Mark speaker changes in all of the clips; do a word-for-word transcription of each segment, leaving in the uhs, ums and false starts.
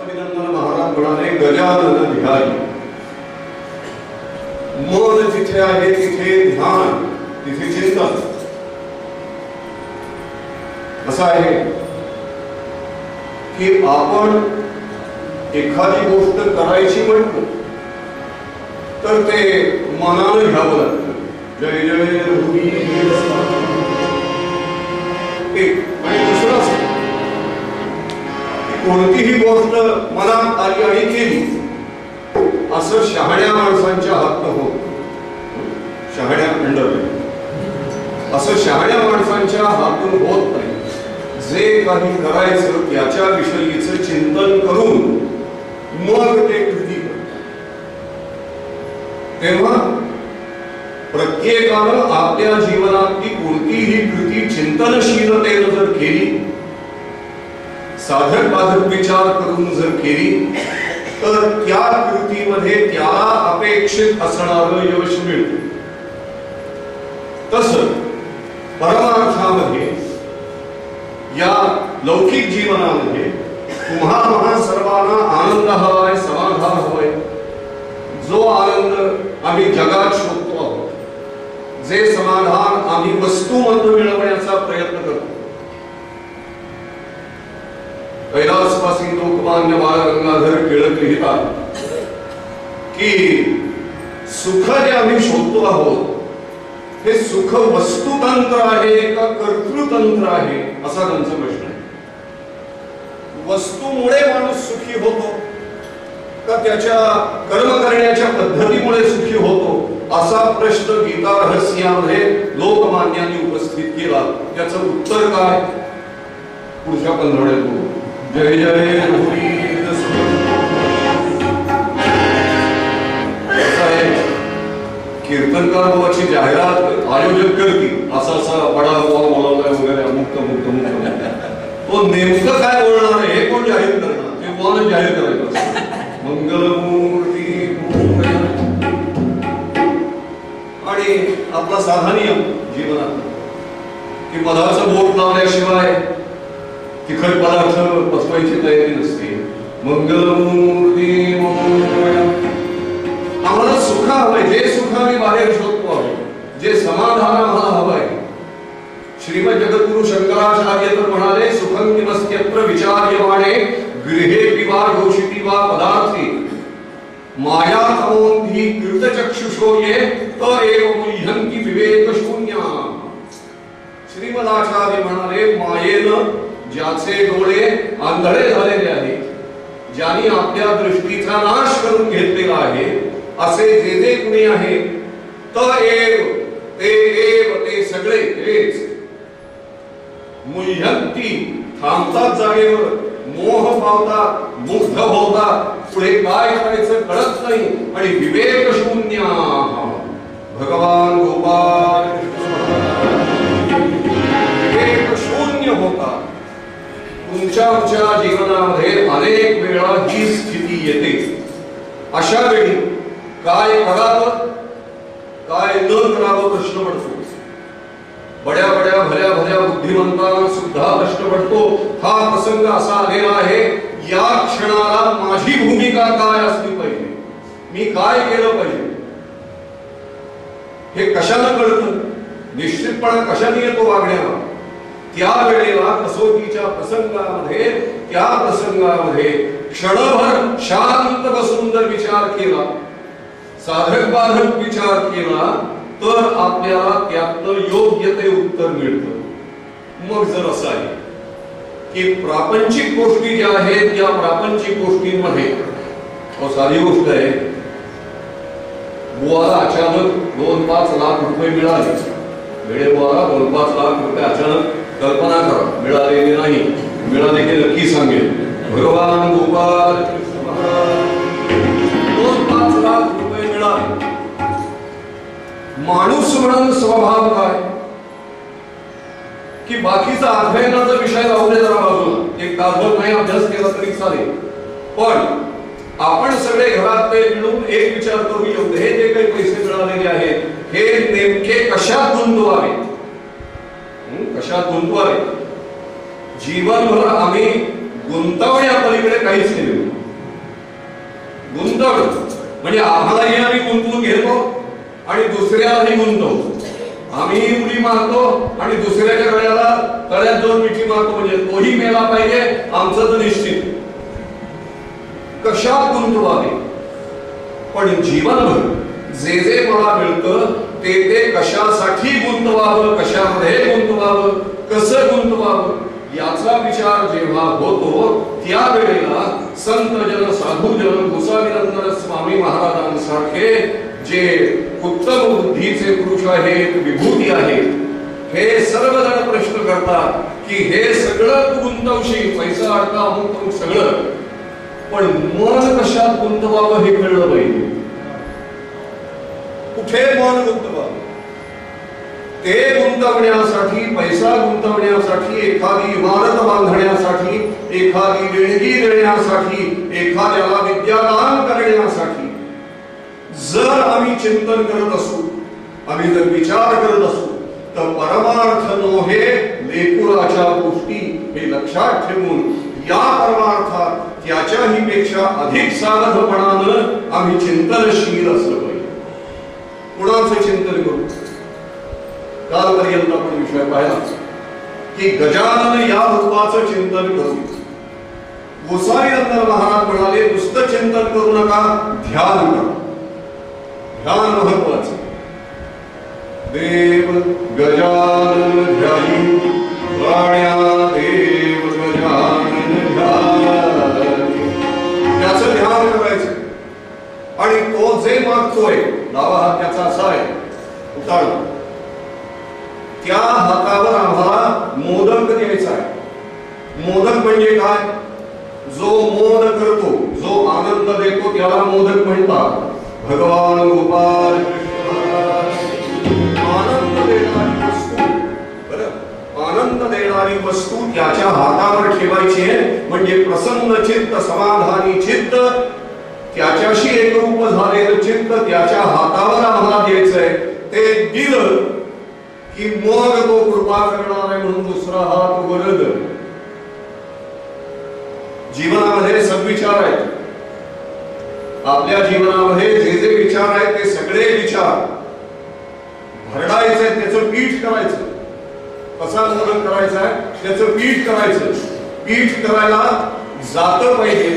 Speaker 1: स्वामीनंदन महाराज म्हणाले गजानन विहारी, मन जिथे आहे तिथे ध्यान, तिथे चिंतन. असं आहे की आपण एखादी गोष्ट करायची म्हणतो तर ते मनानं घ्यावं लागतं. जय जय रघुवीर आणि दुसरं असं कोणतीही गोष्ट मनात आली आणि केली असं शहाण्या माणसांच्या हातनं होत. शहाण्या अंडर असं शहाण्या माणसांच्या हातून होत नाही. जे काही करायचं त्याच्या विषयीचं चिंतन करून मग ते कृती करतात. तेव्हा प्रत्येकानं आपल्या जीवनातली कोणतीही कृती चिंतनशीलतेनं जर केली, साधक बाधक विचार करून जर केली तर त्या कृतीमध्ये त्याला अपेक्षित असणारं यश मिळतं. तसं परमार्थामध्ये या लौकिक जीवनामध्ये तुम्हा आम्हा सर्वांना आनंद हवाय, समाधान हवंय. जो आनंद आम्ही जगात शोधतो आहोत, जे समाधान आम्ही वस्तूमधून मिळवण्याचा प्रयत्न करतो. कैलासवासी लोकमान्य बाळ गंगाधर टिळक लिहितात की सुख जे आम्ही शोधतो आहोत हे सुख वस्तुतंत्र आहे का कर्तृतंत्र आहे, असा त्यांचा प्रश्न आहे. वस्तूमुळे माणूस सुखी होतो का त्याच्या कर्म करण्याच्या पद्धतीमुळे सुखी होतो, असा प्रश्न गीता रहस्यामध्ये लोकमान्यांनी उपस्थित केला. त्याचं उत्तर काय पुढच्या पंधरवड्यात बघू. जय जय रघुवीर. कीर्तनकार बाबाची जाहिरात आयोजक करतील, असा असा बडा बाबा बोलावलाय वगैरे अमुक अमुक अमुक. तो नेमकं काय बोलणार आहे हे कोण जाहीर करणार, ते कोण जाहीर करायचं. मंगलमूर्ती आणि आपला साधा नियम जीवनात की पदाचं बोट लावल्याशिवाय तिखट पदार्थ पचवायची तयारी नसते. मंगलमूर्ती आम्हाला सुख हवंय, जे सुख आम्ही बाहेर शोधतो आहोत, जे समाधान आम्हाला हवंय. श्रीमद जगद्गुरु शंकराचार्य तर म्हणाले सुखं किमस्त्यत्र विचार्यमाणे गृहे पिबा घोषिती वा पदार्थी माया तमोंधी कृतचक्षुषो ये त एव मुह्यन्ति विवेक शून्या. श्रीमदाचार्य म्हणाले मायेनं ज्याचे डोळे आंधळे झालेले आहेत, ज्यांनी आपल्या दृष्टीचा नाश करून घेतलेला आहे, असे जे जे कुणी आहे त एव ते एव ते सगळे हेच मुह्यन्ति थांबतात जागेवर, मोह पावतात, मुग्ध होतात, पुढे काय करायचं कळत नाही आणि विवेक शून्य. भगवान गोपाल विवेक शून्य होता. तुमच्या आमच्या जीवनामध्ये अनेक वेळा ही स्थिती येते. अशा वेळी काय करावं काय न करावं प्रश्न पडतो. बड्या बड्या भल्या भल्या बुद्धिमंतांना सुद्धा प्रश्न पडतो. हा प्रसंग असा आलेला आहे, या क्षणाला माझी भूमिका काय असली पाहिजे, मी काय केलं पाहिजे. हे कशानं कळतं, निश्चितपणे कशाने येतो वागण्याला. त्या वेळेला कसोटीच्या प्रसंगामध्ये त्या प्रसंगामध्ये क्षणभर शांत बसून जर विचार केला, साधक बाधक विचार केला, तर आपल्याला त्यातलं योग्य ते उत्तर मिळतं. मग जर असं आहे की प्रापंचिक गोष्टी ज्या आहेत त्या प्रापंचिक गोष्टींमध्ये साधी गोष्ट आहे, बुवाला अचानक दोन पाच लाख रुपये मिळाले. वेळे बुवाला दोन पाच लाख रुपये अचानक कल्पना करा मिळालेले नाही, मिळाले की नक्की सांगेल. भगवान गोपाल दोन पाच लाख रुपये मिळाले. माणूस म्हणून स्वभाव काय की बाकीचा अध्ययनाचा विषय राहू दे जरा बाजूला, एक तासभर नाही अभ्यास केला तरी चालेल, पण आपण सगळे घरात ते मिळून एक विचार करू शकतो, हे जे काही पैसे मिळालेले आहेत हे नेमके कशात गुंतवावे, कशात गुंतवावे. जीवनभर आम्ही गुंतवण्या पलीकडे काहीच केले. गुंतवणं म्हणजे आम्हालाही आम्ही गुंतवून घेतो आणि दुसऱ्यालाही गुंतवतो. आम्ही उडी मारतो आणि दुसऱ्याच्या गळ्याला तळ्यात दोन मिठी मारतो म्हणजे तोही मेला पाहिजे आमचं तर निश्चित. कशात गुंतवावे? पण जीवनभर जे जे मला मिळतं ते ते कशासाठी गुंतवावं, कशामध्ये गुंतवावं, कसं गुंतवावं याचा विचार जेव्हा होतो त्यावेळेला संत जन साधू जन गोसावीनंद स्वामी महाराजांसारखे जे उत्तम बुद्धीचे पुरुष आहेत, विभूती आहेत, हे सर्वजण प्रश्न करतात की हे सगळं तू गुंतवशील, पैसा अडका अमुक अमुक सगळं, पण मन कशात गुंतवावं हे कळलं पाहिजे. कुठे मन गुंतवावं ते गुंतवण्यासाठी, पैसा गुंतवण्यासाठी, एखादी इमारत बांधण्यासाठी, एखादी देणगी देण्यासाठी, एखाद्याला विद्यादान करण्यासाठी जर आम्ही चिंतन करत असू, आम्ही जर विचार करत असू तर परमार्थ नोहे लेकुराच्या गोष्टी हे लक्षात ठेवून या परमार्थात त्याच्याही पेक्षा अधिक सावधपणानं आम्ही चिंतनशील असलं पाहिजे. कुणाचं चिंतन करू? कालपर्यंत आपण विषय पाहिला की गजानन या रूपाचं चिंतन करू. गोसावीनंद महाराज म्हणाले नुसतं चिंतन करू नका, ध्यान करा. ध्यान महत्वाचं. देव गजानन ध्यायी प्राण्या देव गजानन ध्यायी, त्याचं ध्यान करायचं. आणि तो जे मागतोय, डावा हात त्याचा असा आहे उताळ, त्या हातावर आम्हाला मोदक द्यायचा आहे. मोदक म्हणजे काय? जो मोद करतो, जो आनंद देतो त्याला मोदक म्हणतात. भगवान गोपाल आनंद देणारी वस्तू, बरं, आनंद देणारी वस्तू त्याच्या हातावर ठेवायची आहे. म्हणजे प्रसन्न चित्त, समाधानी चित्त, त्याच्याशी एकरूप झालेलं चित्त त्याच्या हातावर आम्हाला द्यायचंय. ते दिलं की मग तो कृपा करणार आहे म्हणून दुसरा हात वरद. जीवनामध्ये सद्विचार आहेत. आपल्या जीवनामध्ये जे जे विचार आहेत ते सगळे विचार भरडायचे, त्याचं पीठ करायचं. कसा मोदक करायचा आहे? त्याचं पीठ करायचं. पीठ करायला जातं पाहिजे,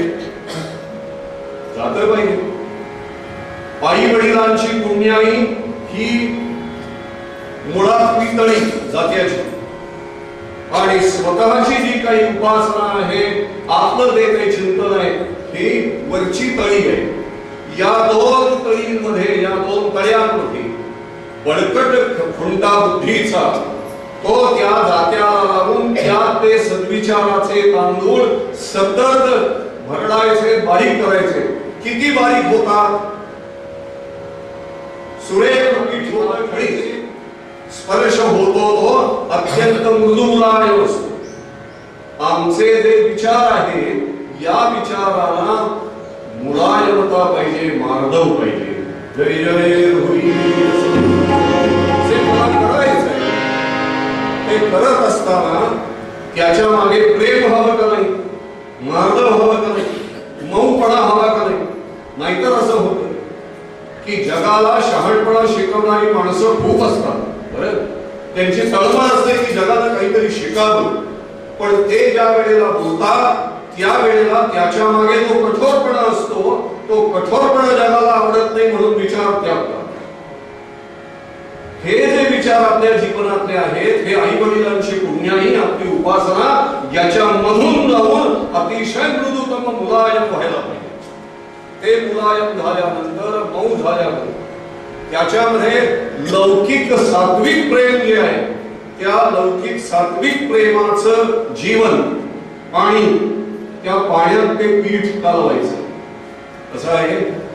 Speaker 1: जातं पाहिजे. आई वडिलांची पुण्याई ही मुळात पितळी जात्याची आणि स्वतःची जी काही उपासना आहे, आपलं जे काही चिंतन आहे ही वरची तळी आहे. या दोन तळींमध्ये, या दोन तळ्यांमध्ये बळकट खुंटा बुद्धीचा तो त्या जात्याला लावून त्यात ते सद्विचाराचे तांदूळ सतत भरडायचे, बारीक करायचे. किती बारीक होतात? सुरेख पीठ होतं, खडीचे स्पर्श होतो तो अत्यंत मृदुलाय असतो. आमचे जे विचार आहेत या विचाराला मुलायमता पाहिजे, मार्दव पाहिजे. जय जय होई जे मला करायचं आहे ते करत असताना त्याच्या मागे प्रेम हवं का नाही, मार्दव हवं का नाही, मऊपणा हवा का नाही. नाहीतर असं होतं की जगाला शहाणपणा शिकवणारी माणसं खूप असतात. बरं, त्यांची तळमळ असते की जगाला काहीतरी शिकावं, पण ते ज्या वेळेला बोलतात त्या वेळेला त्याच्या मागे जो कठोरपणा असतो तो कठोरपणा जगाला आवडत नाही म्हणून विचार त्यागतात. हे जे विचार आपल्या जीवनातले आहेत हे आई वडिलांची पुण्याई, आपली उपासना याच्यामधून जाऊन अतिशय मृदुतम मुलायम व्हायला पाहिजे. ते मुलायम झाल्यानंतर, मऊ झाल्यानंतर त्याच्यामध्ये लौकिक सात्विक प्रेम जे आहे त्या लौकिक सात्विक प्रेमाचं जीवन आणि त्या पाण्यात ते पीठ कालवायचं. कसं आहे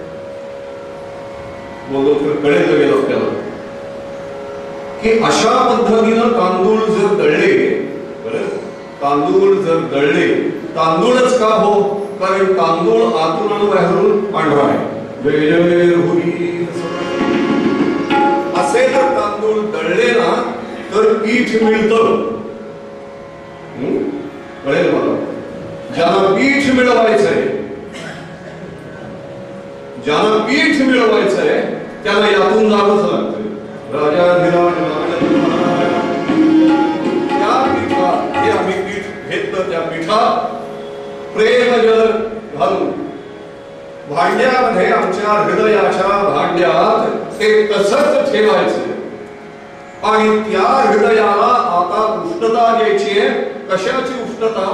Speaker 1: बोललो तर कळेल लगेल आपल्याला की अशा पद्धतीनं तांदूळ जर दळले, बरं, तांदूळ जर दळले, तांदूळच का हो? कारण तांदूळ आतून आणि बाहेरून पांढरा आहे. जय जय होई असे जर तांदूळ दळले ना तर पीठ मिळतं. कळेल मला. ज्याला पीठ मिळवायचंय ज्यांना पीठ मिळवायचंय त्यांना यातून जावंच लागतं. राजाधिराज त्या पीठात हे आम्ही पीठ घेतलं, त्या पीठात प्रेम जल घालून भांड्यामध्ये आमच्या हृदयाच्या भांड्यात ते तसंच ठेवायचं आणि त्या हृदयाला आता उष्णता द्यायची आहे. कशाची उष्णता?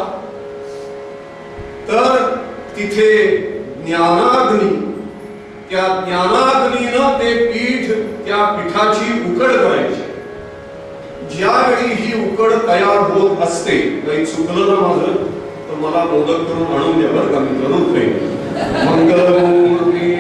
Speaker 1: तर तिथे ज्ञानाग्नी, त्या ज्ञानाग्नीनं ते पीठ, त्या पीठाची उकड करायची. ज्यावेळी ही उकड तयार होत असते, काही चुकलं ना माझं तर मला मोदक करून आणून द्या बरं का, मी जरूर खाईन. मंगलमूर्ती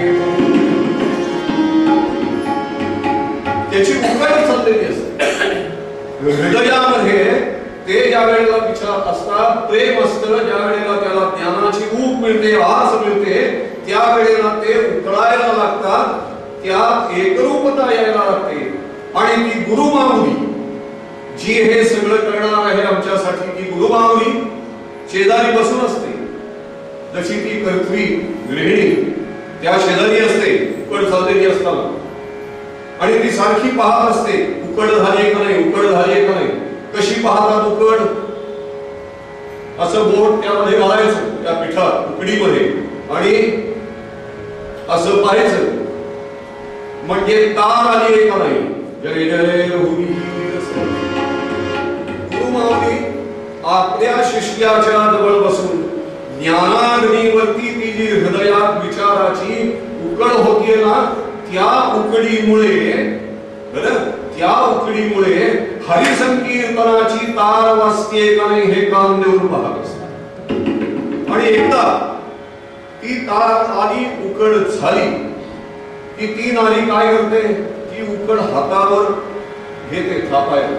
Speaker 1: त्याची उकड चाललेली असते हृदयामध्ये. ते ज्या वेळेला विचार असतात, प्रेम असतं, ज्या वेळेला त्याला ज्ञानाची ऊब मिळते, आस मिळते, त्या वेळेला ते उकळायला लागतात, त्यात एकरूपता यायला लागते. आणि ती गुरुमाऊली जी हे सगळं करणार आहे आमच्यासाठी, ती गुरुमाऊली शेजारी बसून असते. जशी ती कर्तवी गृहिणी त्या शेजारी असते उकड चाललेली असताना, आणि ती सारखी पाहत असते उकड झाली का नाही, उकड झाली का नाही. कशी पाहतात उकड? असं बोट त्यामध्ये घालायचं त्या पिठात उकडीमध्ये आणि असं पाहायचं म्हणजे तार आली का नाही. जय जय रघुवीर. गुरुमाऊली आपल्या शिष्याच्या जवळ बसून ज्ञानाग्नीवरती ती जी हृदयात विचाराची उकड होतीये ना, त्या उकडीमुळे बरं त्या उकडीमुळे हरिसंकीर्तनाची तार वाजते का नाही हे कान देऊन पाहत असतात. आणि एकदा ती तार आली, उकड झाली की ती नारी काय करते? ती उकड हातावर घेते थापायला.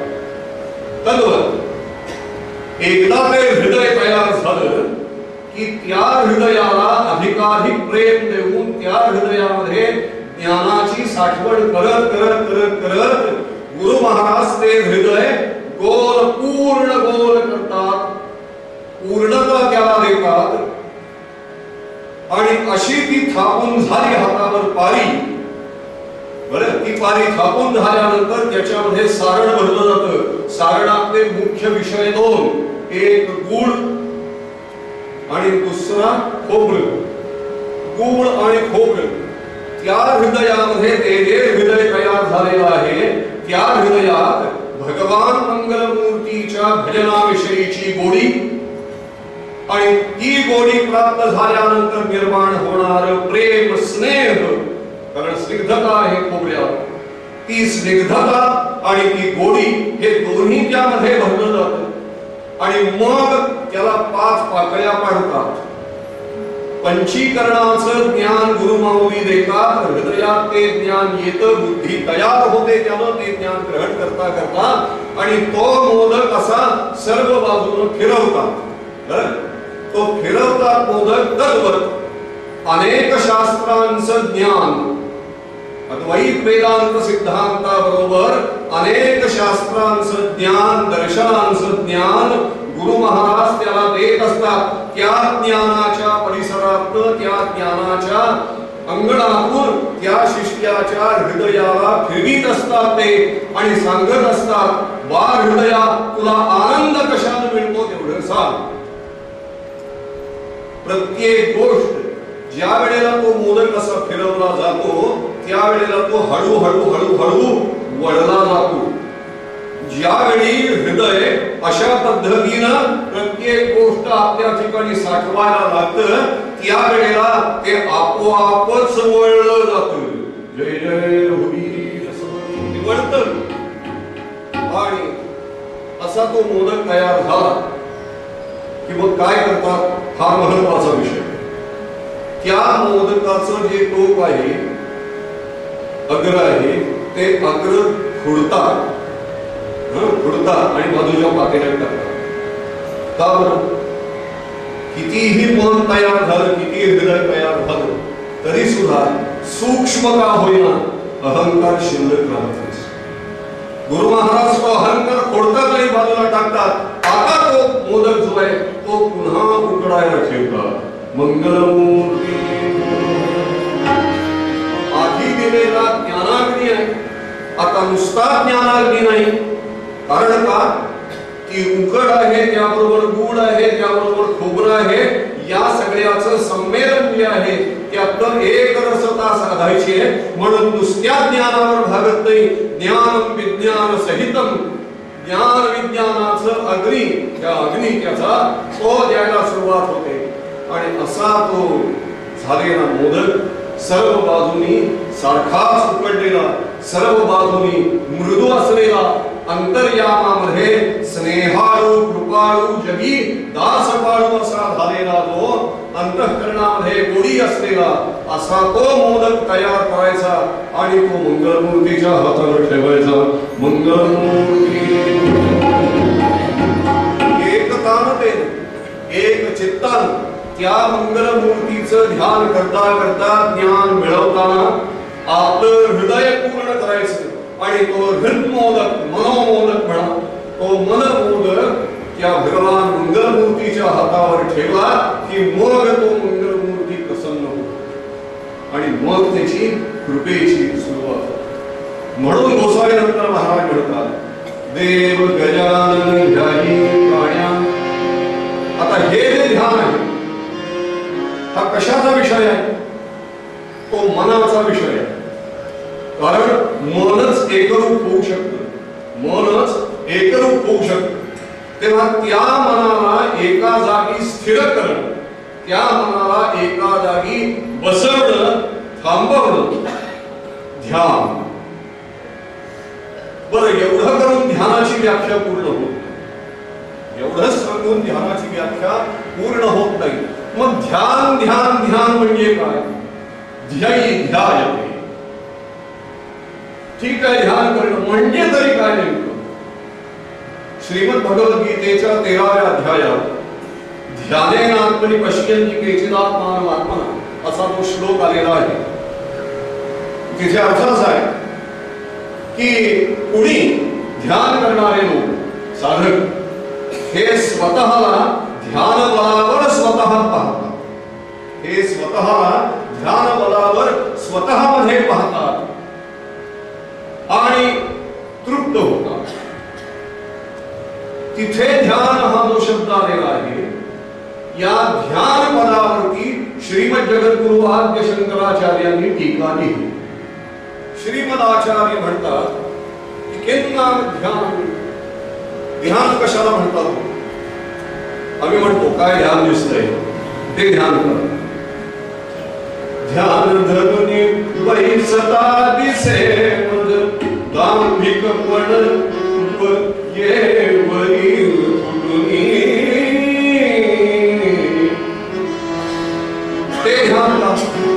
Speaker 1: तद्वत एकदा ते हृदय तयार झालं की त्या हृदयाला अधिकाधिक प्रेम देऊन त्या हृदयामध्ये ज्ञानाची साठवण करत करत करत करत गुरु महाराज ते हृदय गोल पूर्ण गोल करतात, पूर्णता त्याला देतात. आणि अशी ती थापून झाली हातावर पारी. बरं, ती पारी थापून झाल्यानंतर त्याच्यामध्ये सारण भरलं जातं. सारणातले मुख्य विषय दोन, एक गुळ आणि दुसरा खोबरं. गुळ आणि खोबरं त्या हृदयामध्ये ते जे हृदय तयार झालेलं आहे, त्या हृदयात भगवान मंगलमूर्तीच्या भजनाविषयीची गोडी आणि ती गोडी प्राप्त झाल्यानंतर निर्माण होणार प्रेम स्नेह, कारण स्निग्धता आहे खोबऱ्यात, ती स्निग्धता आणि ती गोडी हे दोन्ही त्यामध्ये भरलं जातं. आणि मग त्याला पाच पाकळ्या पाडतात. पंचीकरणाचं ज्ञान गुरुमाऊली देतात. हृदयात ते ज्ञान येतं, बुद्धी तयार होते, त्यानं ते ज्ञान ग्रहण करता करता आणि तो मोदक असा सर्व बाजूनं फिरवतात. तो फिरवतात मोदक. तद्वत अनेक शास्त्रांचं ज्ञान, अद्वैत वेदांत सिद्धांताबरोबर अनेक शास्त्रांचं ज्ञान, दर्शनांचं ज्ञान गुरु महाराज त्याला देत असतात. त्या ज्ञानाच्या परिसरातून, त्या ज्ञानाच्या अंगणातून त्या शिष्याच्या हृदयाला फिरवीत असतात ते आणि सांगत असतात, बा हृदया, तुला आनंद कशाने मिळतो तेवढं सांग. प्रत्येक गोष्ट ज्या वेळेला तो मोदक असा फिरवला जातो, त्यावेळेला तो हळूहळू हळूहळू वळला जातो. ज्यावेळी हृदय अशा पद्धतीनं प्रत्येक गोष्ट आपल्या ठिकाणी साठवायला लागतं, त्यावेळेला ते आपोआपच वळलं जातं. जय जय रघुवीर वळतं. आणि असा तो मोदक तयार झाला की मग काय करतात? हा महत्वाचा विषय. त्या मोदकाचं जे टोक आहे, अग्र आहे, ते अग्र खुडतात खुडतात आणि बाजूच्या पातेल्यात टाकतात. का बरं? कितीही मन तयार झालं, किती हृदय तयार झालं, तरी सुद्धा सूक्ष्म का होईना अहंकार शिल्लक राहतोच. गुरु महाराज तो अहंकार खोडतात आणि बाजूला टाकतात. आता तो मोदक जो आहे तो पुन्हा उकडायला ठेवतात. मंगलमूर्ती दिलेला ज्ञानाग्नी आहे. आता नुसता ज्ञानाग्नी नाही, कारण का ती उकड आहे, त्याबरोबर गुड आहे, त्याबरोबर खोबरं आहे, या सगळ्याचं संमेलन जे आहे त्यातलं एक रसता साधायची आहे. म्हणून नुसत्या ज्ञानावर भागत नाही. ज्ञान विज्ञान सहितम, ज्ञान विज्ञानाचं अग्नी, त्या अग्नी त्याचा तो द्यायला सुरुवात होते. आणि असा तो झालेला मोदक सर्व बाजूनी सारखाच उकडलेला, सर्व बाजूनी मृदू असलेला, अंतर्यामामध्ये स्नेहाळू कृपाळू जगी दासपाळू असा झालेला, जो अंतःकरणामध्ये गोडी असलेला असा तो मोदक तयार करायचा आणि तो मंगलमूर्तीच्या हातावर ठेवायचा. मंगलमूर्ती एकतानतेन, एक चित्तान त्या मंगलमूर्तीचं ध्यान करता करता ज्ञान मिळवताना आपलं हृदय पूर्ण करायचं. आणि तो हृदमोदक, मनोमोदक म्हणा, तो मनमोदक त्या भगवान मंगलमूर्तीच्या हातावर ठेवला की मग तो मंगलमूर्ती प्रसन्न होतो आणि मग त्याची कृपेची सुरुवात. म्हणून गोसावी नंतर महाराज म्हणतात, देव गजानन ध्यायी काण्या. आता हे जे ध्यान आहे हा कशाचा विषय आहे? तो मनाचा विषय आहे. कारण मनच एकरूप होऊ शकतं, मनच एकरूप होऊ शकतं. तेव्हा त्या मनाला एका जागी स्थिर करणं, त्या मनाला एका जागी बसवणं, थांबवणं ध्यान. बरं, एवढं करून ध्यानाची व्याख्या पूर्ण होत नाही. एवढंच सांगून ध्यानाची व्याख्या पूर्ण होत नाही. मग ध्यान ध्यान ध्यान म्हणजे काय? ध्येय ध्यायते. ठीक आहे, ध्यान करणं म्हणजे तरी काय नेमकं? श्रीमद भगवद्गीतेच्या तेराव्या अध्यायात ध्यानेनात्मनि पश्यन्ति केचिदात्मानं आत्मना असा तो श्लोक आलेला आहे. तिथे अर्थ असा आहे की कुणी ध्यान करणारे लोक, साधक, हे स्वतःला ध्यान बलावर स्वतः पाहतात. हे स्वतःला ध्यान बलावर स्वतःमध्ये पाहतात आणि तृप्त होतात. तिथे ध्यान हा जो शब्द आलेला आहे, या ध्यान पदावरती श्रीमद जगद्गुरु आद्य शंकराचार्यांनी टीका लिहिली. श्रीमद आचार्य म्हणतात की किं नाम ध्यान. ध्यान कशाला म्हणतात? आम्ही म्हणतो काय ध्यान दिसतंय ते ध्यान कर. ध्यान धरुनी बैसता दिसे मज दांभिक पण ये वरी फुटुनी. ते ध्यान लागतं.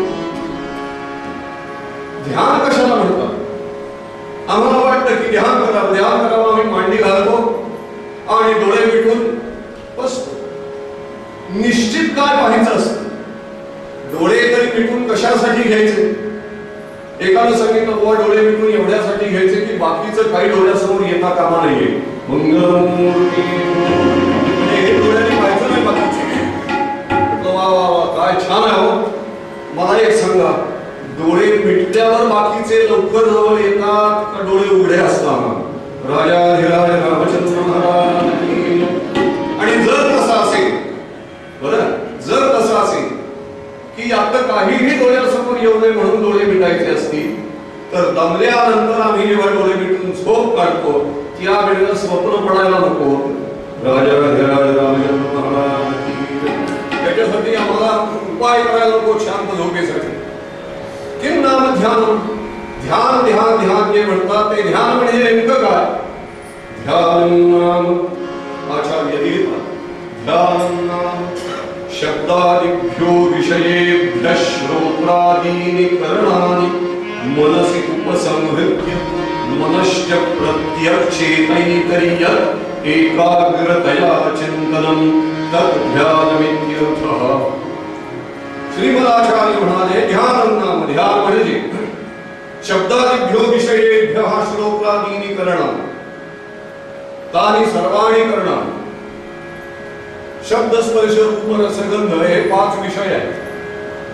Speaker 1: ध्यान कशाला म्हणतात? आम्हाला वाटतं की ध्यान करावं, ध्यान करावं, आम्ही मांडी घालतो आणि डोळे मिटून बसतो. निश्चित काय पाहायचं असतं? डोळे तरी मिटून कशासाठी घ्यायचे? एकानं सांगितलं बुवा डोळे मिटून एवढ्यासाठी घ्यायचे की बाकीचं काही डोळ्यासमोर येता कामा नाहीये. मंगलमूर्ती डोळ्यांनी पाहायचं नाही बाकीचं. वा वा वा, काय छान आहे हो. मला एक सांगा, डोळे मिटल्यावर बाकीचे लवकर जवळ येतात का डोळे उघडे असतात? राजाधिराज रामचंद्र महाराज. आणि जर तसं असेल, बरं, जर तसं असेल की आता काहीही डोळ्यासमोर येऊ नये म्हणून डोळे मिटायचे असतील, तर दमल्यानंतर आम्ही जेव्हा डोळे मिटून झोप काढतो त्या वेळेला स्वप्न पडायला नको. राजाधिराज रामचंद्र महाराज. त्याच्यासाठी आम्हाला उपाय करायला नको शांत झोपेसाठी. किं नाम ध्यान. ध्यान ध्यान ध्यान जे म्हणतात ते ध्यान म्हणजे नेमकं काय? ध्यान नाम आचार्य लिहितात, ध्यान नाम शब्दादिभ्यो विषयेभ्यः श्रोत्रादीनि करणानि मनसि उपसंहृत्य मनश्च प्रत्यक्षेतैतर्यत् एकाग्रतया चिंतनं तत् ध्यानमित्यर्थः. श्रीमदाचार्य म्हणाले ध्यान नाम, ध्यान म्हणजे शब्दादिभ्यो विषयेभ्यः श्रोत्रादीनि करणानि, तानि सर्वाणि करणानि. शब्द स्पर्श रूप रसगंध हे पाच विषय आहेत.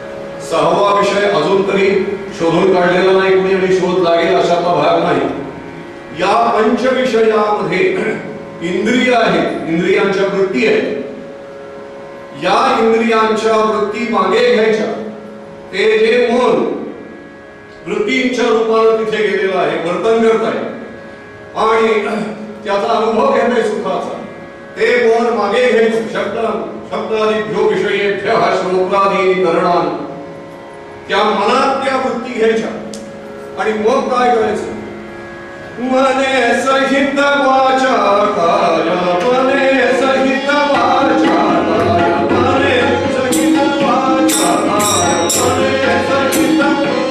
Speaker 1: सहावा विषय अजून तरी शोधून काढलेला नाही कुणी आणि शोध लागेल अशाचा भाग नाही. या पंचविषयामध्ये इंद्रिय आहेत, इंद्रियांच्या वृत्ती आहेत. या इंद्रियांच्या वृत्ती मागे घ्यायच्या. ते जे मन वृत्तींच्या रूपाने तिथे गेलेलं आहे, वर्तन करत आहे आणि त्याचा अनुभव घेत आहे सुखाचा, ते मन मागे घ्यायचं. शब्द शब्दादिभ्यो विषयेभ्यः श्रोत्रादीनि करणान, त्या मनात त्या वृत्ती घ्यायच्या आणि मग काय करायचं? मने सहित वाचा काय, मने सहित वाचा काय, मने सहित वाचा काय, मने सहित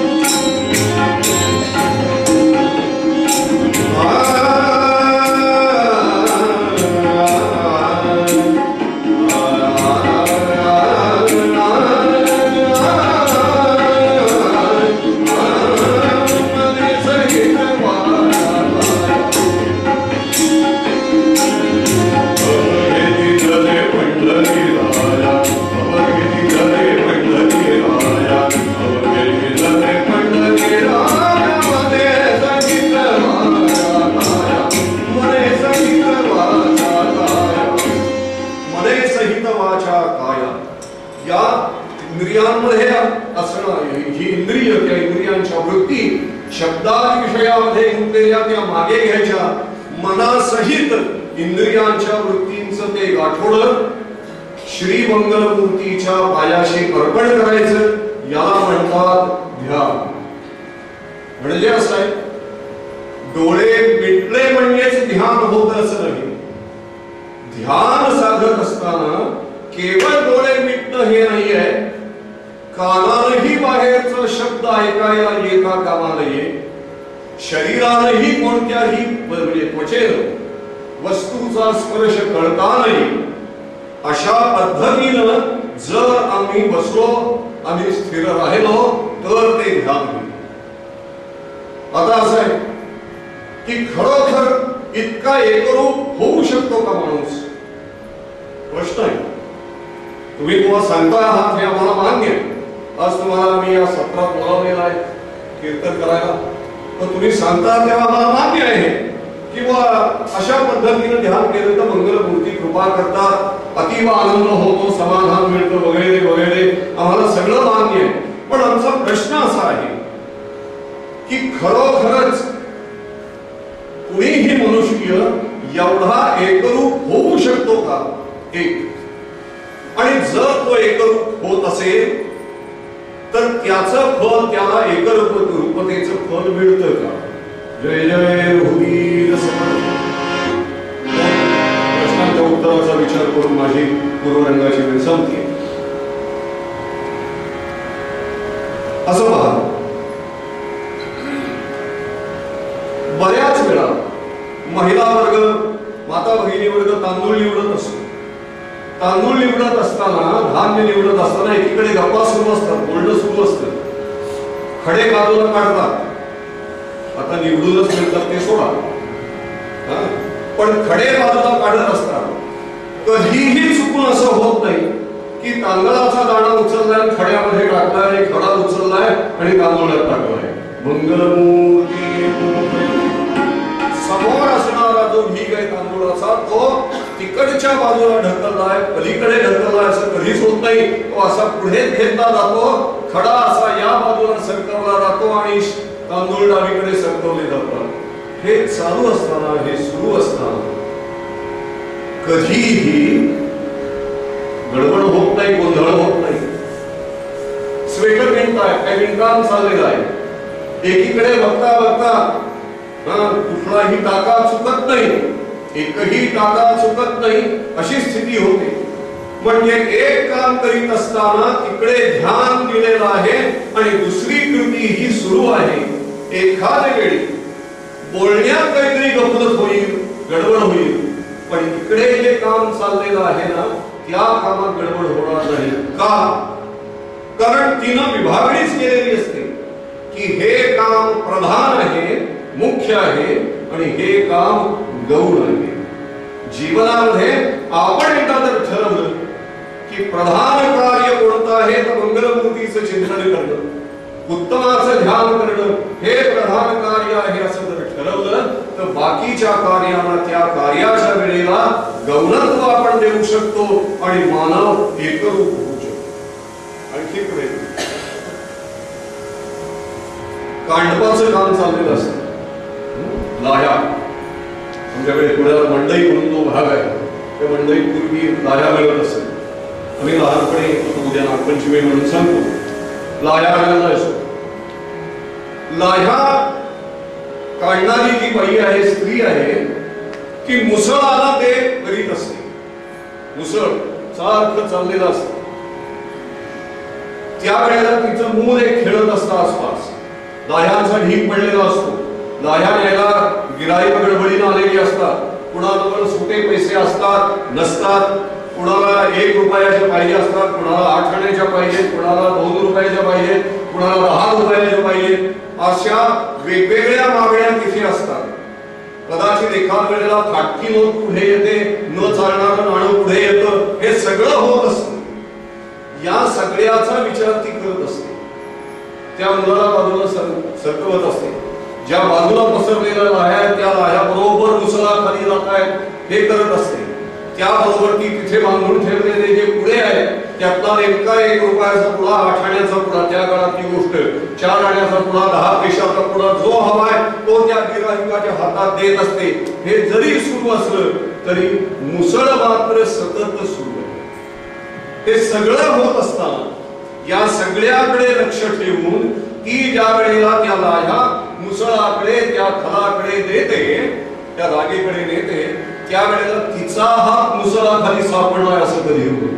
Speaker 1: इंद्रियांमध्ये असणारी ही इंद्रिय, त्या इंद्रियांच्या वृत्ती शब्दादी विषयामध्ये गुंतलेल्या त्या मागे घ्यायच्या. मनासहित इंद्रियांच्या वृत्तींचं ते गाठोडं श्री मंगलमूर्तीच्या पायाशी अर्पण करायचं. याला म्हणतात ध्यान. म्हणजे असं आहे, डोळे मिटले म्हणजेच ध्यान होत असं नाही. ध्यान साधत असताना केवळ डोळे मिटणं हे नाही आहे, कानानही बाहेरचा शब्द ऐकायला येता कामा नये, शरीरानही कोणत्याही म्हणजे त्वचेनं वस्तूचा स्पर्श करता नये. अशा पद्धतीनं जर आम्ही बसलो, आम्ही स्थिर राहिलो तर ते ध्यान होईल. आता असं आहे की खरोखर इतका एकरूप होऊ शकतो का माणूस? प्रश्न आहे. तुम्ही तुम्हाला सांगता आहात हे आम्हाला मान्य आहे. आज तुम्हाला मी या सत्रात बोलावलेला आहे कीर्तन करायला, पण तुम्ही सांगता तेव्हा आम्हाला मान्य आहे किंवा अशा पद्धतीने ध्यान केलं तर मंगलमूर्ती कृपा करतात, अतिव आनंद होतो, समाधान मिळतं वगैरे वगैरे. आम्हाला सगळं मान्य आहे. पण आमचा प्रश्न असा आहे की खरोखरच कुणीही मनुष्य एवढा एकरूप होऊ शकतो का? एक. आणि जर तो एकरूप होत असेल तर त्याचं फल, त्याला एकरूप रूपतेचं फल मिळतं का? जय जय रघुवीर समर्थ. प्रश्नांच्या उत्तराचा विचार करून माझी पूर्वरंगाची वेळ संपते. असं पहा, बऱ्याच वेळा महिला वर्ग, माता भगिनी वर्ग तांदूळ निवडत असतो. तांदूळ निवडत असताना, धान्य निवडत असताना एकीकडे गप्पा सुरू असतात, बोलणं सुरू असतं. खडे बाजूला काढतात. आता निवडूनच मिळतात ते सोडा, पण खडे बाजूला काढत असतात. कधीही चुकून असं होत नाही की तांदळाचा दाणा उचललाय, खड्यामध्ये टाकलाय, खडा उचललाय आणि तांदूळात टाकलाय. मंगलमूर्ती समोर असणारा जो ढीग आहे तांदूळाचा, तो तिकडच्या बाजूला ढकललाय, पलीकडे ढकललाय असं कधीच होत नाही. तो असा पुढे घेतला जातो, खडा असा या बाजूला सरकवला जातो आणि तांदूळ डावीकडे सरकवले जातात. हे चालू असताना, हे सुरू असताना कधीही गडबड होत नाही, गोंधळ होत नाही. स्वेटर विणताय, काही विणकाम चाललेलं आहे. एकीकडे बघता बघता कुठलाही टाका चुकत नाही, एकही टाका चुकत नाही अशी स्थिती होते. म्हणजे एक काम करीत असताना तिकडे ध्यान दिलेलं आहे आणि दुसरी कृती ही सुरू आहे. एखाद्या वेळी बोलण्यात काहीतरी गफलत होईल, गडबड होईल, पण इकडे जे काम चाललेलं आहे ना, त्या कामात गडबड होणार नाही. का? कारण तिनं विभागणीच केलेली असते की हे काम प्रधान आहे, मुख्य आहे आणि हे काम गौण आहे. जीवनामध्ये आपण एकदा जर ठरवलं की प्रधान कार्य कोणतं आहे तर मंगलमूर्तीचं चिंतन करणं, उत्तमाचं ध्यान करणं हे प्रधान कार्य आहे असं जर ठरवलं तर बाकीच्या कार्यांना त्या कार्याच्या वेळेला गौणत्व आपण देऊ शकतो आणि मानव एकरूप होऊ शकतो. आणखी पुढे कांडपाचं काम चाललेलं असतं. लाह्या आमच्याकडे पुण्याला मंडई म्हणून तो भाग आहे, त्या मंडईत पूर्वी लाह्या मिळत असेल. आम्ही लहानपणे उद्या नागपंचमी म्हणून सांगतो लाह्या घालायला असतो. लाह्या काढणारी जी बाई आहे, स्त्री आहे, की मुसळाला ते करीत असते. मुसळ सारखं चाललेलं असतं. त्यावेळेला तिचं मूल एक खेळत असतं आसपास. लाह्यांचा ढीक पडलेला असतो. लाह्या न्यायला गिराईक गडबडीनं आलेली असतात. कुणाजवळ सुटे पैसे असतात नसतात, कुणाला एक रुपयाच्या पाहिजे असतात, कुणाला आठ आण्याच्या पाहिजेत, कुणाला दोन रुपयाच्या पाहिजेत, कुणाला दहा रुपयाच्या पाहिजेत. अशा वेगवेगळ्या मागण्या तिथे असतात. कदाचित एखाद वेळेला फाटकी नोट पुढे येते, न चालणारं नाणं पुढे येतं. हे सगळं होत असतं. या सगळ्याचा विचार ती करत असते. त्या मुलाला बाजूला सरकवत असते. ज्या बाजूला पसरलेल्या लाह्या त्या लाह्या बरोबर मुसळाखाली जात आहेत हे करत असते. त्याबरोबर ती तिथे बांधून ठेवलेले जे पुढे आहे त्यातला नेमका एक रुपयाचा पुडा, आठ आण्याचा पुडा, त्या काळातली गोष्ट, चार आण्याचा पुडा, दहा पैशाचा पुडा जो हवाय तो त्या गिराहिकाच्या हातात देत असते. हे जरी सुरू असलं तरी मुसळ मात्र सतत सुरू आहे. हे सगळं होत असताना या सगळ्याकडे लक्ष ठेवून ती ज्या वेळेला त्या लाह्या मुसळाकडे त्या खलाकडे देते, त्या रागेकडे नेते, त्यावेळेला तिचा हात मुसळाखाली सापडणार असं कधी होत.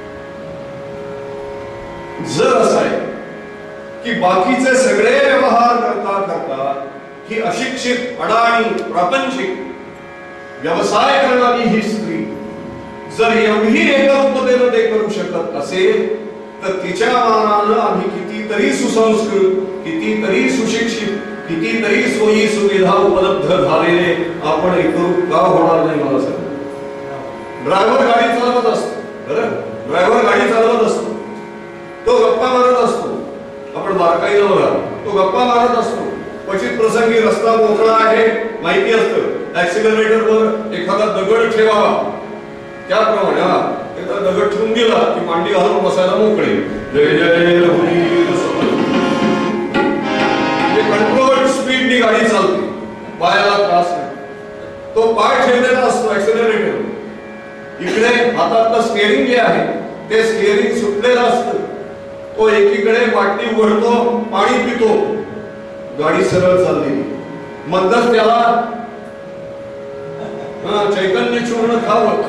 Speaker 1: जर असं आहे की बाकीचे सगळे व्यवहार करता करता ही अशिक्षित, अडाणी, प्रापंचिक व्यवसाय करणारी ही स्त्री जर एवढी एकरूपतेनं ते करू शकत असेल तर तिच्या मानानं आम्ही कितीतरी सुसंस्कृत, कितीतरी सुशिक्षित, कितीतरी सोयी सुविधा उपलब्ध झालेले आपण एकरूप का होणार नाही मला सांगा. ड्रायव्हर गाडी चालवत असतो, बरं ड्रायव्हर गाडी चालवत असतो, तो गप्पा मारत असतो. आपण बारकाईनं बघा, तो गप्पा मारत असतो. क्वचित प्रसंगी रस्ता मोकळा आहे माहिती असतं, ऍक्सिलरेटरवर एखादा दगड ठेवावा, त्याप्रमाणे हा एकदा दगड ठेवून गेला की मांडी घालून बसायला मोकळे. जय जय रघुवीर कंट्रोल स्पीडनी गाडी चालते, पायाला त्रास नाही. तो पाय ठेवलेला असतो ऍक्सिलरेटर. इकडे हातातलं स्टिअरिंग जे आहे ते स्टिअरिंग सुटलेलं असतं. तो एकीकडे बाटली उघडतो, पाणी पितो, गाडी सरळ चालली. मधच त्याला चैतन्य चूर्ण खावं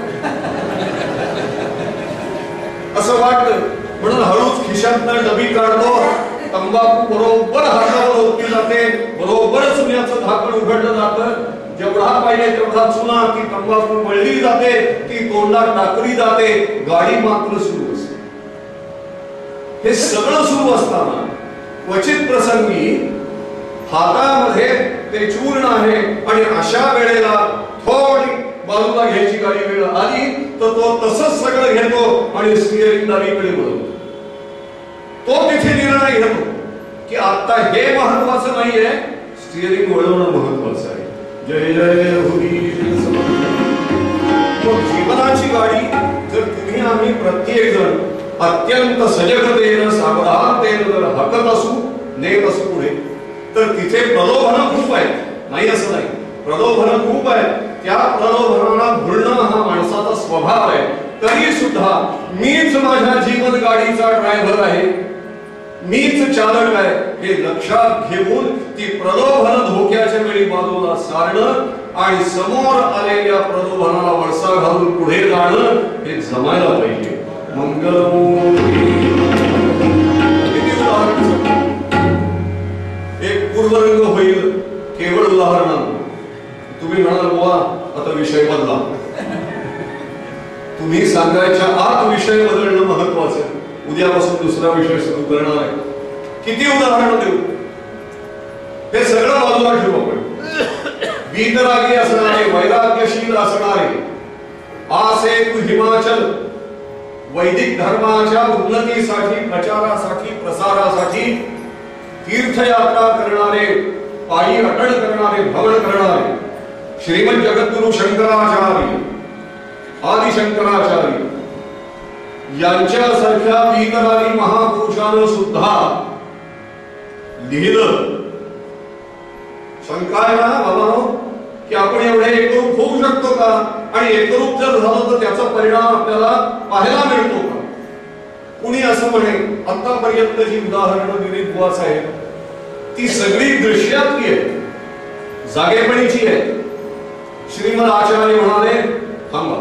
Speaker 1: असं वाटतं, म्हणून हळूच खिशातनं डबी काढतो. तंबाखू बरोबर हातावर ओतली जाते, बरोबर चुन्याचं झाकण उघडलं जातं. जेवढा पाहिजे तेवढा चुना ती तंबाखू मळली जाते, ती तोंडात टाकली जाते. गाडी मात्र सुरू असते. हे सगळं सुरू असताना क्वचित प्रसंगी हातामध्ये ते चूर्ण आहे आणि अशा वेळेला थोडी बाजूला घ्यायची गाडी वेळ आली तर तो तसंच सगळं घेतो आणि स्टिअरिंग डावीकडे वळवतो. तो तिथे निर्णय घेतो की आता हे महत्वाचं नाहीये, स्टिअरिंग वळवणं महत्वाचं आहे. जय जय रघुवीर समर्थ. जीवनाची गाडी जर तुम्ही आम्ही प्रत्येक जण अत्यंत सजगतेनं, सावधानतेनं जर हाकत असू, नेत असू पुढे, तर तिथे प्रलोभन खूप आहे, नाही असं नाही, प्रलोभन खूप आहे. त्या प्रलोभनाला भुलणं हा माणसाचा स्वभाव आहे. तरी सुद्धा मीच माझ्या जीवन गाडीचा ड्रायव्हर आहे, मीच चालक आहे हे लक्षात घेऊन ती प्रलोभन धोक्याच्या वेळी बाजूला सारणं आणि समोर आलेल्या प्रलोभनाला वळसा घालून पुढे जाणं हे जमायला पाहिजे. मंगलमूर्ती. किती उदाहरण, एक पूर्वरंग होईल केवळ उदाहरणानं. तुम्ही म्हणाल बुवा आता विषय बदला. तुम्ही सांगायच्या आत विषय बदलणं महत्वाचं. उद्यापासून दुसरा विषय सुरू करणार आहे. किती उदाहरणं देऊ, हे सगळं बाजूला ठेवू आपण. वीतरागी असणारे, वैराग्यशील असणारे, आसे तू हिमाचल, वैदिक धर्माच्या उन्नतीसाठी, प्रचारासाठी, प्रसारासाठी तीर्थयात्रा करणारे, पायी अटळ करणारे, भ्रमण करणारे श्रीमद जगद्गुरु शंकराचार्य, आदि शंकराचार्य यांच्यासारख्या वीतरागी महापुरुषानं सुद्धा लिहिलं. शंका आहे ना बाबांनो की आपण एवढे एकरूप होऊ शकतो का, आणि एकरूप जर झालं तर त्याचा परिणाम आपल्याला पाहायला मिळतो का? कुणी असं म्हणे, आतापर्यंत जी उदाहरणं दिली बुवा साहेब ती सगळी दृश्यातली आहे, जागेपणीची आहे. श्रीमद आचार्य म्हणाले थांबा,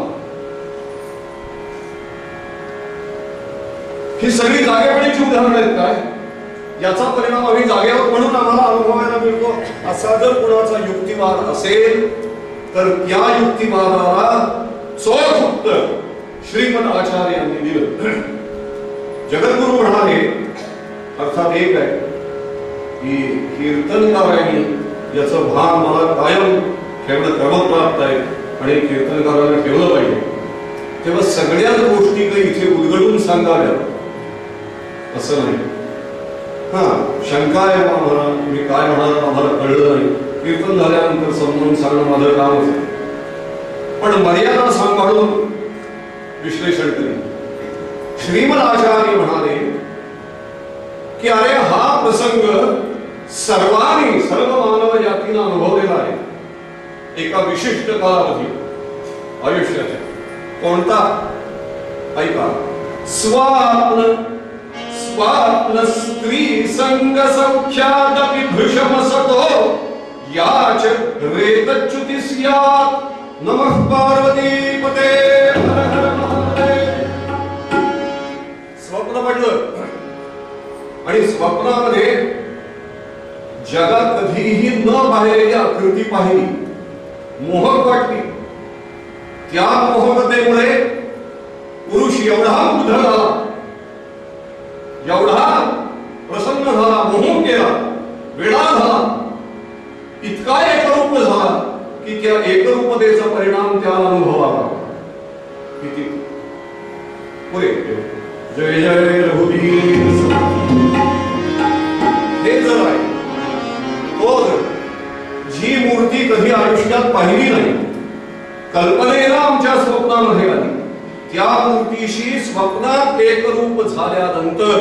Speaker 1: ही सगळी जागेपणीची उदाहरणं आहेत काय? याचा परिणाम आम्ही जागेवर म्हणून आम्हाला अनुभवायला मिळतो असा जर कुणाचा युक्तिवाद असेल तर त्या युक्तिवादाला चोख उत्तर श्रीमद आचार्य यांनी दिलं. जगद्गुरु म्हणाले, अर्थात एक आहे की कीर्तनकारांनी याचं भान मला कायम ठेवणं क्रमप्राप्त आहे आणि कीर्तनकारांना ठेवलं पाहिजे. तेव्हा सगळ्याच गोष्टी काही इथे उलगडून सांगाव्या असं नाही. हा शंका आहे म्हणा, तुम्ही काय म्हणाल आम्हाला कळलं नाही, कीर्तन झाल्यानंतर समजून सांगणं माझं कामच आहे. पण मर्यादा सांभाळून विश्लेषण करेल. श्रीमद आचार्य म्हणाले की अरे हा प्रसंग सर्वांनी, सर्व मानव जातीनं अनुभवलेला आहे एका विशिष्ट कालावधी आयुष्याच्या. कोणता? ऐका. स्वात्म स्वात्म स्त्री संग सौख्यादपि भृशमसतो याच रेतच्युति स्यात्. नमः पार्वती पते. स्वप्न पडलं आणि स्वप्नामध्ये जगात कधीही न पाहिलेली आकृती पाहिली, मोहक वाटली. त्या मोहकतेमुळे पुरुष एवढा मुग्ध झाला, एवढा प्रसन्न झाला, मोहून गेला, वेडा झाला, इतका एकरूप झाला की त्या एकरूपतेचा परिणाम त्याला अनुभवाला. किती पुरे. जय जय रघुवीर. हे जर आहे तो जी मूर्ती कधी आयुष्यात पाहिली नाही, कल्पनेला आमच्या स्वप्नामध्ये आली, त्या मूर्तीशी स्वप्नात एकरूप झाल्यानंतर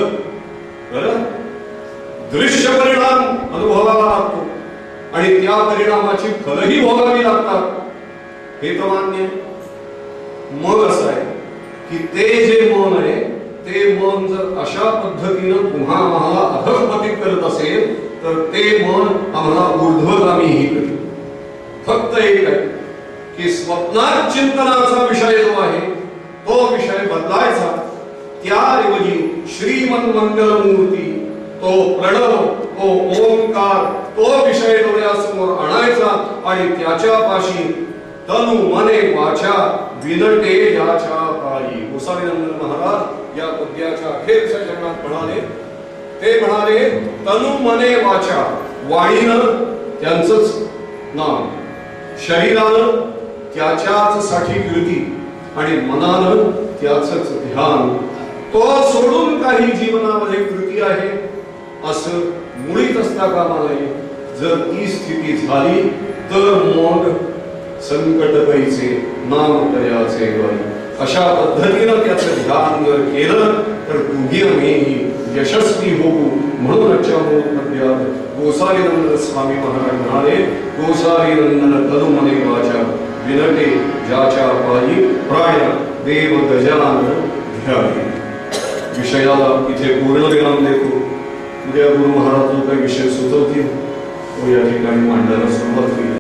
Speaker 1: दृश्य परिणाम अनुभवावा लागतो आणि त्या परिणामाची फलही भोगावी लागतात. हे तर मान्य. मग असं आहे की ते जे मन आहे ते मन जर अशा पद्धतीनं पुन्हा आम्हाला अधःपतित करत असेल तर ते मन आम्हाला ऊर्ध्वगामीही करेल. फक्त एक आहे की स्वप्नात चिंतनाचा विषय जो आहे तो विषय बदलायचा. त्याऐवजी श्रीमद मंगल मूर्ती, तो प्रणव, तो ओंकार, तो विषय डोळ्यासमोर आणायचा आणि त्याच्या पाशी तनु मने वाचा विनटे याच्या पायी. गोसावीनंदन महाराज या पद्याच्या अखेरच्या चरणात म्हणाले, ते म्हणाले तनु मने वाचा, वाणीनं त्यांचंच नाम, शरीरानं त्याच्याच साठी कृती आणि मनानं त्याचंच ध्यान. तो सोडून काही जीवनामध्ये कृती आहे असं मुळीच असता कामा नये. जर ती स्थिती झाली तर मग संकट कैचे नाम तयाचे वाई. अशा पद्धतीनं त्याचं ध्यान जर केलं तर तुम्ही आम्ही यशस्वी होऊ. म्हणूनच्या मूळ पद्यात गोसावीनंदन स्वामी महाराज म्हणाले, गोसावीनंदन तनु मने वाचा विनटे ज्याच्या पायी प्राण देव गजानन ध्यावी. विषयाला इथे पूर्ण विराम देतो. उद्या गुरु महाराज जो काही विषय सुचवतील तो या ठिकाणी मांडायला सुरुवात होईल.